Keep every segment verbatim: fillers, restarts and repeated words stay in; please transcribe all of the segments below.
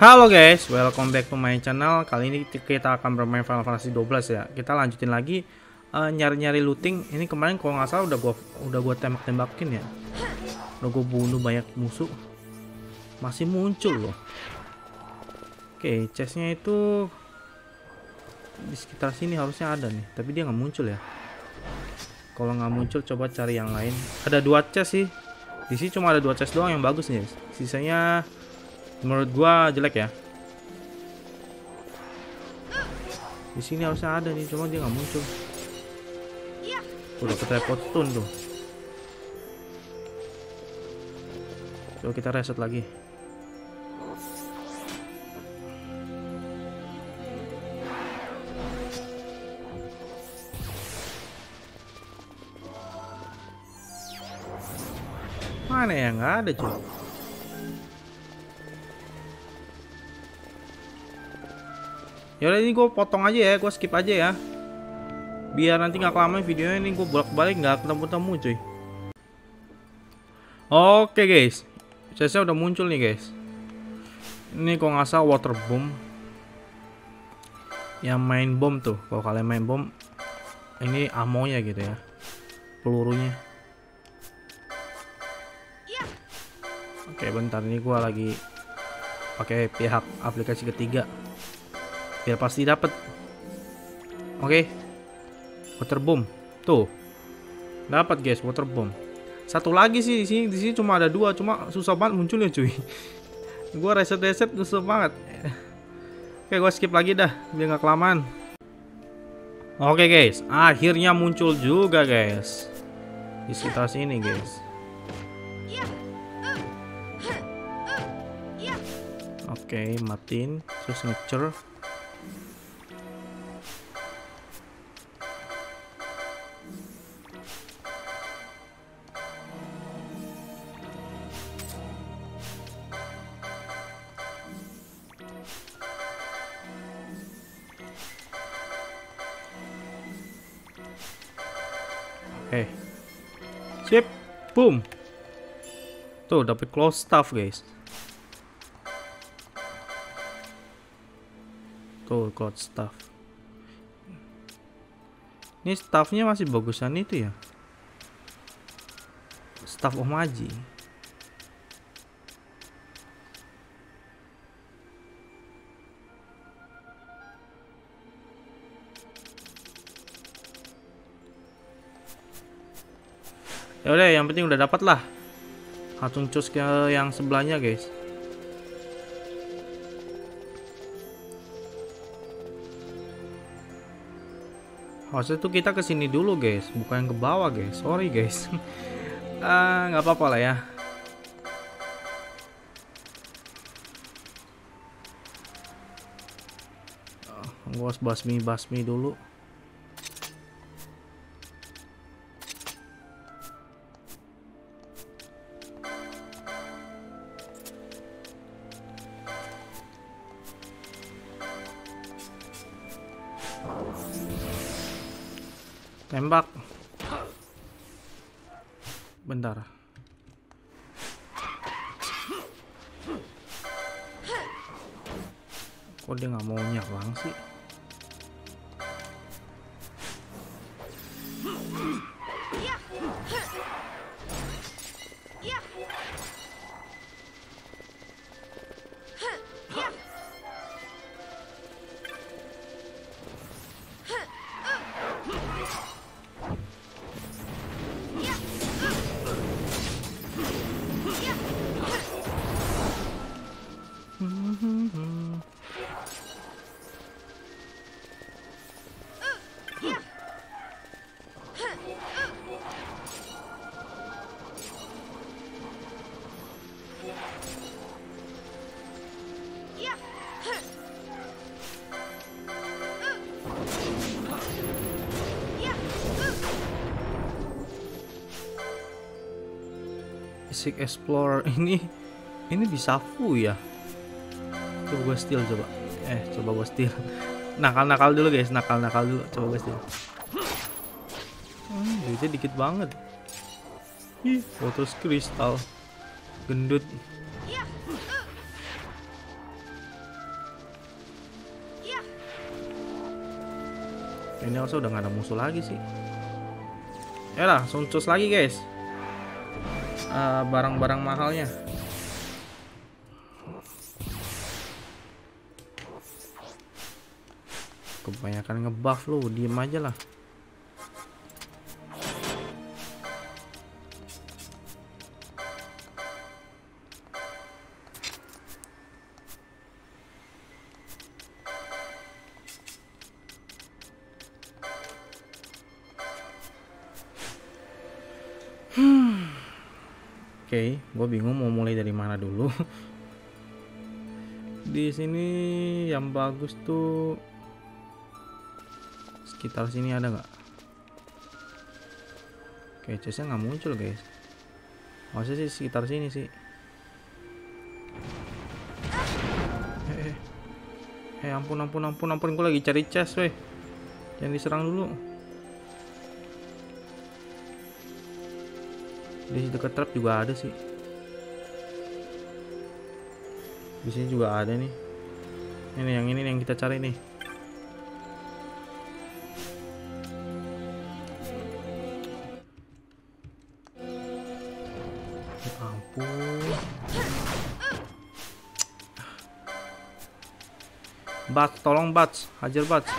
Halo guys, welcome back to my channel. Kali ini kita akan bermain Final Fantasy dua belas ya. Kita lanjutin lagi nyari-nyari uh, looting. Ini kemarin kalau nggak salah udah gua udah gua tembak-tembakin ya. Udah gua bunuh banyak musuh. Masih muncul loh. Oke, chestnya itu di sekitar sini harusnya ada nih, tapi dia nggak muncul ya. Kalau nggak muncul coba cari yang lain. Ada dua chest sih. Di sini cuma ada dua chest doang yang bagus nih. Sisanya menurut gua jelek ya. Di sini harusnya ada nih, cuma dia nggak muncul. Udah ketepot stun tuh. Coba kita reset lagi. Mana ya, nggak ada cuy. Yaudah, ini gue potong aja ya, gue skip aja ya, biar nanti nggak kelamaan videonya. Ini gue bolak-balik nggak ketemu-temu cuy. Oke guys, saya udah muncul nih guys. Ini kalau nggak salah water bomb, yang main bom tuh. Kalau kalian main bom, ini amonya gitu ya, pelurunya. Oke bentar, ini gue lagi pakai pihak aplikasi ketiga biar pasti dapat. Oke, water bomb tuh dapat guys, water bomb. Satu lagi sih di sini, di sini cuma ada dua, cuma susah banget munculnya cuy. Gua reset reset susah banget. Oke, gua skip lagi dah biar nggak kelamaan. Oke guys, akhirnya muncul juga guys di sekitar sini guys. Oke, matiin terus ngecer. Oke, sip, boom. Tuh dapat close staff guys. Tuh close staff. Ini staffnya masih bagusan itu ya, staff Om Haji. Ya udah, yang penting udah dapat lah. Langsung cus ke yang sebelahnya guys. Harusnya tuh kita kesini dulu guys, bukan yang ke bawah guys. Sorry guys. Ah, nggak apa-apa lah ya. Oh, gua harus basmi basmi dulu. Tembak. Bentar. Kok dia nggak mau nyerang sih? Basic Explorer ini ini bisa fu ya. Coba gue steal coba. Eh coba gue steal. Nakal-nakal dulu guys, nakal-nakal dulu. Coba gue steal. Hmm, duitnya dikit banget. Ih, Fortress Crystal gendut. Ini harusnya udah nggak ada musuh lagi sih. Ya lah, langsung cus lagi guys. Barang-barang uh, mahalnya. Kebanyakan ngebuff lu, diem aja lah. Hmm. Oke, okay, gue bingung mau mulai dari mana dulu. Di sini yang bagus tuh sekitar sini ada nggak? Oke, chestnya nggak muncul guys. Maksudnya sih sekitar sini sih. Eh, eh, eh ampun ampun ampun ampun, gue lagi cari chest weh. Jangan diserang dulu. Di dekat trap juga ada sih. Di sini juga ada nih. Ini yang ini yang kita cari nih. Ya ampun. Bats, tolong Bats, hajar Bats.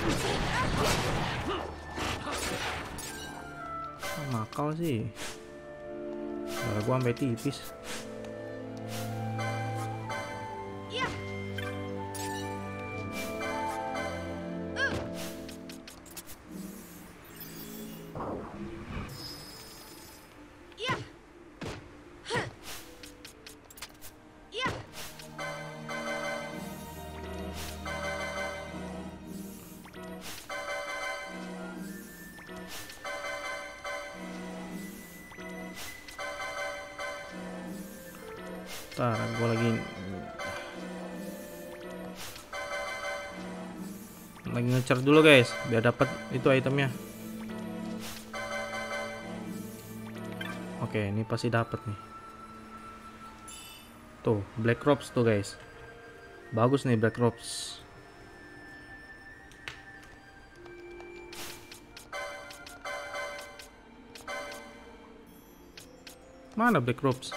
Oh, nakal sih. Darah gua sampai tipis. Ntar gue lagi lagi ngecer dulu guys biar dapat itu itemnya. Oke, ini pasti dapat nih. Tuh Black Robes tuh guys, bagus nih Black Robes. Mana Black Robes?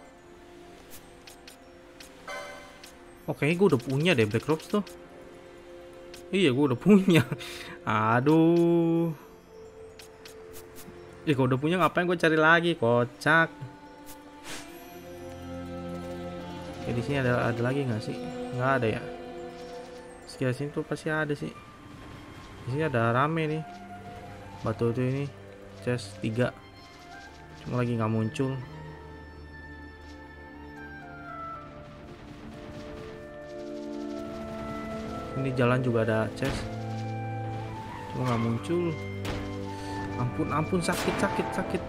Oke, gue udah punya deh Black Robes tuh. Iya, gue udah punya. Aduh. Ih, gue udah punya ngapain gue cari lagi? Kocak. Oke, di sini ada ada lagi nggak sih? Nggak ada ya. Sekitar sini tuh pasti ada sih. Di sini ada rame nih. Batu tuh ini. Chest tiga. Cuma lagi nggak muncul. Ini jalan juga ada chest, cuma nggak muncul. Ampun ampun, sakit sakit sakit.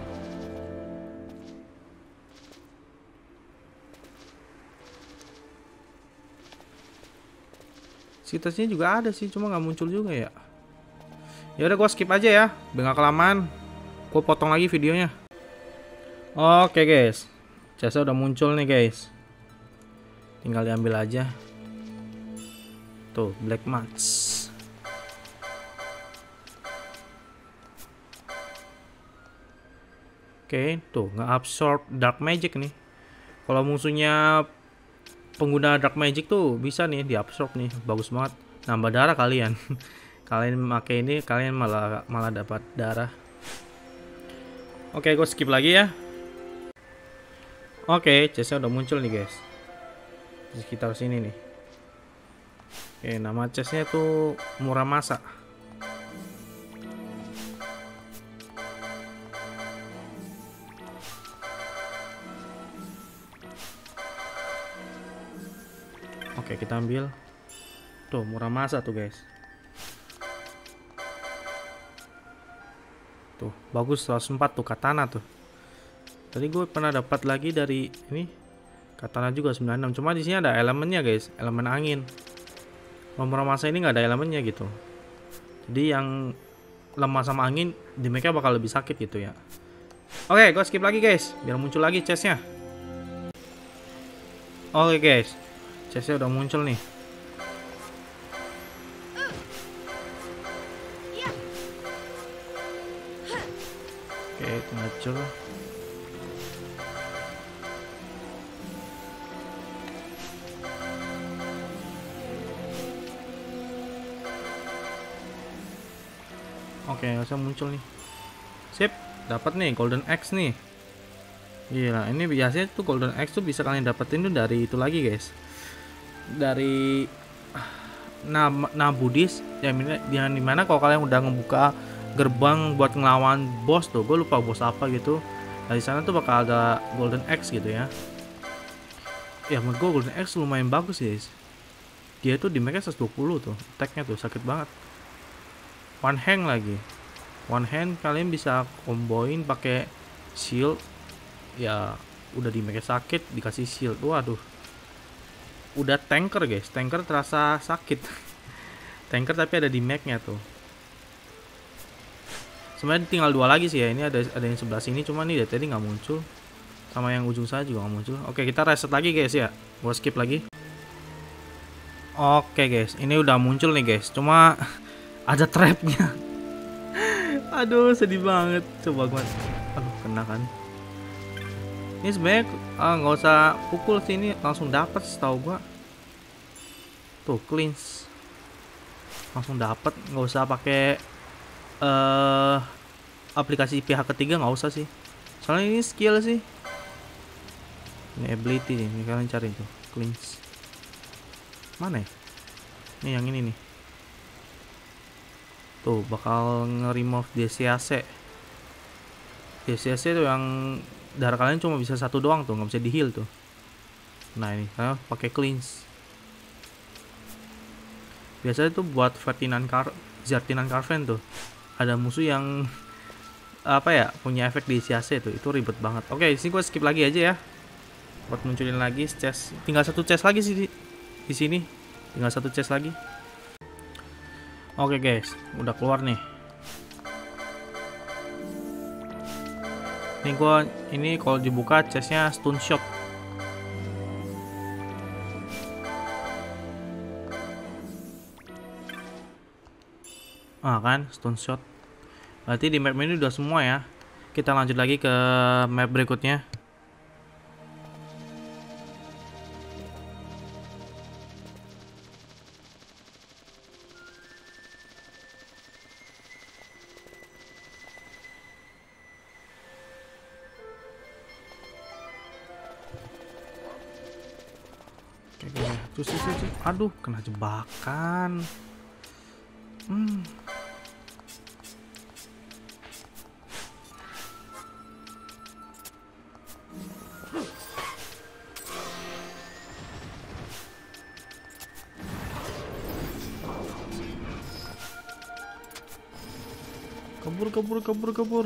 Sekitar sini juga ada sih, cuma nggak muncul juga ya. Ya udah, gua skip aja ya, biar nggak kelamaan. Gua potong lagi videonya. Oke guys, chestnya udah muncul nih guys. Tinggal diambil aja. Tuh, Black Mats. Oke, tuh nge-absorb Dark Magic nih. Kalau musuhnya pengguna Dark Magic tuh bisa nih diabsorb nih, bagus banget. Nambah darah kalian. Kalian pakai ini, kalian malah malah dapat darah. Oke, gue skip lagi ya. Oke, chestnya udah muncul nih guys. Di sekitar sini nih. Oke, nama chestnya tuh Muramasa. Oke, kita ambil. Tuh, Muramasa tuh guys. Tuh, bagus, seratus empat tuh katana tuh. Tadi gue pernah dapat lagi dari ini. Katana juga sembilan puluh enam. Cuma di sini ada elemennya guys, elemen angin. Muramasa ini nggak ada elemennya gitu. Jadi yang lemah sama angin damage-nya bakal lebih sakit gitu ya. Oke, gue skip lagi guys, biar muncul lagi chestnya. Oke guys, chestnya udah muncul nih. Oke, ngacur. Oke, harusnya muncul nih. Sip, dapat nih Golden Axe nih. Gila, ini biasanya tuh Golden Axe tuh bisa kalian dapetin tuh dari itu lagi, guys. Dari nah, nah Budis yang yang dimana kalau kalian udah ngebuka gerbang buat ngelawan bos tuh, gue lupa bos apa gitu. Dari sana tuh bakal ada Golden Axe gitu ya. Ya menurut gue Golden Axe lumayan bagus, guys. Dia tuh di make seratus dua puluh tuh, attack-nya tuh sakit banget. One hand lagi, one hand kalian bisa komboin pakai shield. Ya udah di make sakit dikasih shield, waduh. Udah tanker, guys, tanker terasa sakit. Tanker tapi ada di make-nya tuh. Sebenarnya tinggal dua lagi sih ya, ini ada ada yang sebelah sini, cuma nih dari tadi nggak muncul, sama yang ujung sana juga nggak muncul. Oke, kita reset lagi guys ya, gua skip lagi. Oke guys, ini udah muncul nih guys, cuma ada trapnya. Aduh sedih banget, coba gua, aduh kena kan. Ini sebenarnya nggak uh, usah pukul sih, ini langsung dapat setahu gua. Tuh cleanse, langsung dapat, nggak usah pakai uh, aplikasi pihak ketiga, nggak usah sih. Soalnya ini skill sih. Ini ability nih, ini kalian cari tuh cleanse. Mana ya? Nih yang ini nih. Tuh bakal nge-remove D C A C. D C A C tuh yang darah kalian cuma bisa satu doang tuh, nggak bisa di heal tuh. Nah ini kalian pakai cleanse. Biasanya tuh buat Ferdinand Car Ferdinand Carven tuh ada musuh yang apa ya punya efek D C A C tuh, itu ribet banget. Oke, di sini gue skip lagi aja ya. Buat munculin lagi chest, tinggal satu chest lagi sih di, di sini. Tinggal satu chest lagi. Oke guys, udah keluar nih. Ini gua ini kalau dibuka chestnya stun shot. Ah kan, stun shot. Berarti di map ini udah semua ya. Kita lanjut lagi ke map berikutnya. Cus, cus, cus. Aduh, kena jebakan. Hmm. Kabur, kabur, kabur, kabur.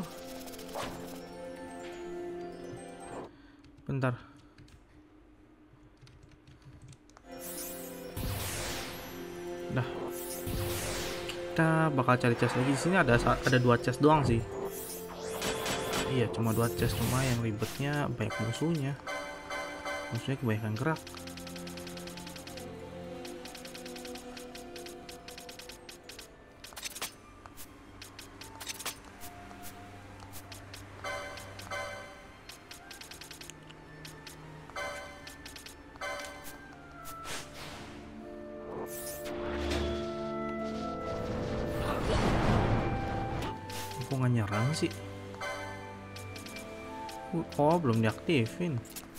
Bentar. Dah. Kita bakal cari chest lagi. Di sini ada ada dua chest doang sih. Iya, cuma dua chest, cuma yang ribetnya banyak musuhnya. Musuhnya kebanyakan gerak. Kok nggak nyerang sih? Oh, belum diaktifin.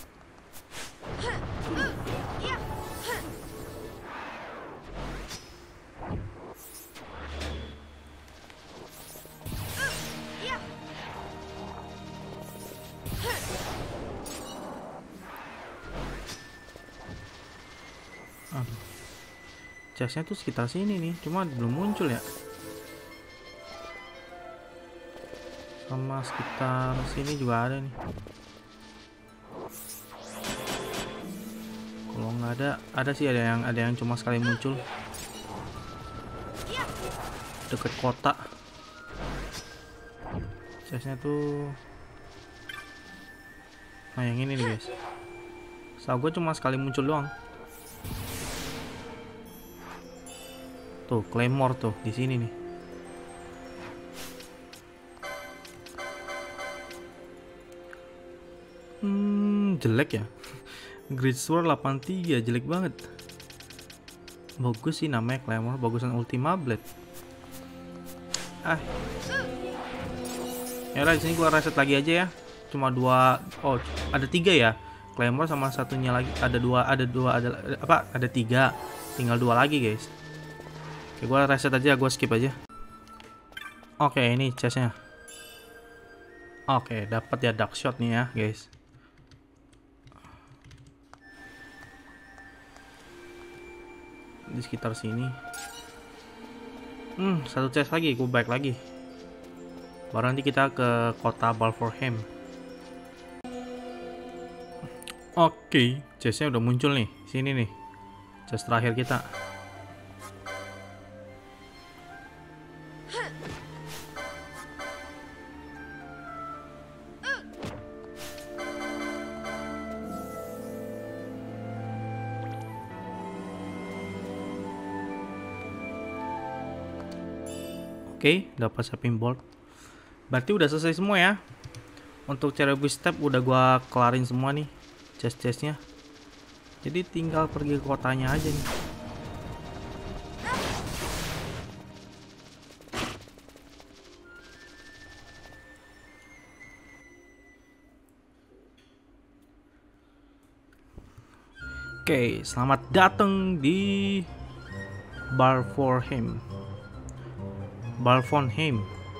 Aduh. Chestnya tuh sekitar sini nih, cuma belum muncul ya. Sama sekitar sini juga ada nih. Kalau nggak ada, ada sih ada yang ada yang cuma sekali muncul deket kota. Chestnya tuh, nah yang ini nih guys. Saya gue cuma sekali muncul doang. Tuh Claymore tuh di sini nih. jelek ya. Great Sword delapan puluh tiga jelek banget. Bagus sih namanya Claymore, bagusan Ultima Blade. Ah. Ya udah, di sini gua reset lagi aja ya. Cuma dua, oh ada tiga ya. Claymore sama satunya lagi ada dua, ada dua ada apa? Ada tiga. Tinggal dua lagi guys. Oke, gua reset aja, gua skip aja. Oke, ini chestnya. Oke, dapat ya dark shot nih ya guys. Di sekitar sini. Hmm, satu chest lagi, gue baik lagi. Baru nanti kita ke kota Balforham. Oke, chestnya udah muncul nih, sini nih. Chest terakhir kita. Oke, okay, dapat Sapphire Bolt. Berarti udah selesai semua ya. Untuk Cherubim Step udah gua kelarin semua nih chest-chestnya. Jadi tinggal pergi ke kotanya aja nih. Oke, okay, selamat datang di Balforham. Balforham.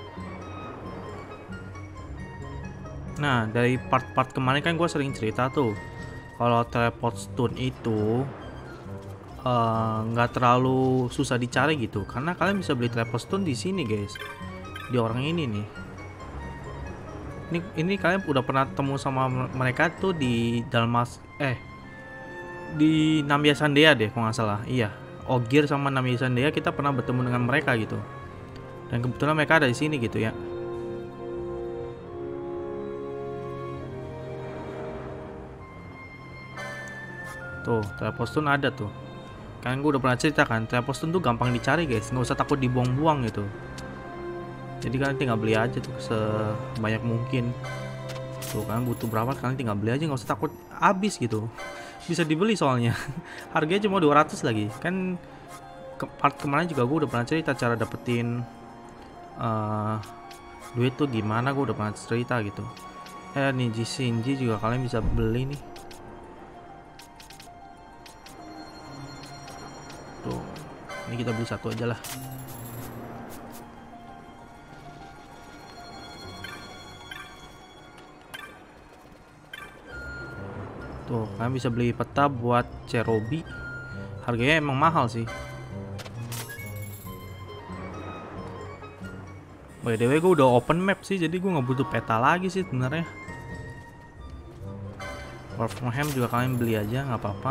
Nah, dari part-part kemarin kan gue sering cerita tuh, kalau teleport stone itu nggak uh, terlalu susah dicari gitu, karena kalian bisa beli teleport stone di sini guys, di orang ini nih. Ini, ini kalian udah pernah temu sama mereka tuh di Dalmas, eh, di Namia Sandia deh, kalau nggak salah. Iya, Ogier sama Namia Sandia kita pernah bertemu dengan mereka gitu. Dan kebetulan mereka ada di sini gitu ya. Tuh, teleport stone ada tuh. Kan gue udah pernah cerita kan, teleport stone tuh gampang dicari guys, nggak usah takut dibuang-buang gitu. Jadi kalian tinggal beli aja tuh sebanyak mungkin. Tuh kan butuh berapa, kalian tinggal beli aja, nggak usah takut habis gitu. Bisa dibeli soalnya. Harganya cuma dua ratus lagi. Kan ke part kemarin juga gue udah pernah cerita cara dapetin Uh, duit tuh gimana, gue udah pernah cerita gitu. Eh nih Shinji juga kalian bisa beli nih. Tuh, ini kita beli satu aja lah. Tuh, kalian bisa beli peta buat Cherubim. Harganya emang mahal sih. By the way, gue udah open map sih, jadi gue nggak butuh peta lagi sih sebenarnya. Balforham juga kalian beli aja, nggak apa-apa.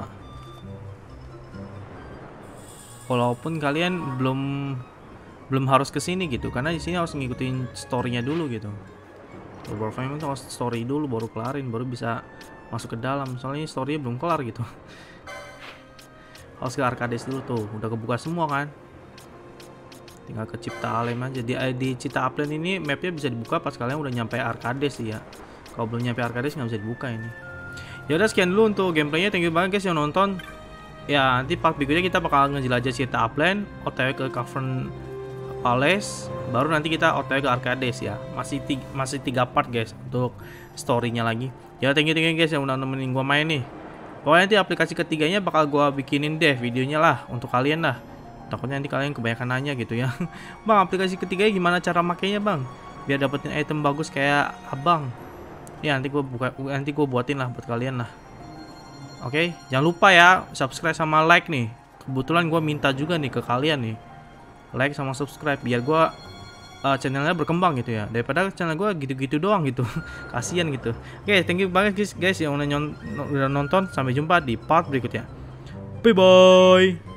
Walaupun kalian belum belum harus kesini gitu, karena di sini harus ngikutin story-nya dulu gitu. Balforham itu harus story dulu, baru kelarin, baru bisa masuk ke dalam. Soalnya story-nya belum kelar gitu. Harus ke Arcades dulu tuh, udah kebuka semua kan. Tinggal ke Cipta Alem aja. Di, di Cipta Alem ini mapnya bisa dibuka pas kalian udah nyampe Arcades sih ya. Kalau belum nyampe Arcades nggak bisa dibuka ini. Ya udah, sekian dulu untuk gameplaynya. Thank you banget guys yang nonton. Ya nanti part berikutnya kita bakal ngejelajah Cipta Alem, O T W ke Cavern Palace, baru nanti kita O T W ke Arcades ya. Masih tiga, masih tiga part guys untuk story-nya lagi. Ya thank you thank you guys yang udah nemenin gua main nih. Pokoknya nanti aplikasi ketiganya bakal gua bikinin deh videonya lah untuk kalian lah. Takutnya nanti kalian kebanyakan nanya gitu ya. Bang, aplikasi ketiganya gimana cara makainya bang, biar dapetin item bagus kayak abang. Ya nanti gue buka, nanti gue buatin lah buat kalian lah. Oke, okay? Jangan lupa ya subscribe sama like nih. Kebetulan gue minta juga nih ke kalian nih, like sama subscribe biar gue uh, channelnya berkembang gitu ya, daripada channel gue gitu-gitu doang gitu. Kasian gitu. Oke, okay, thank you banget guys guys yang udah nonton. Sampai jumpa di part berikutnya. Bye bye.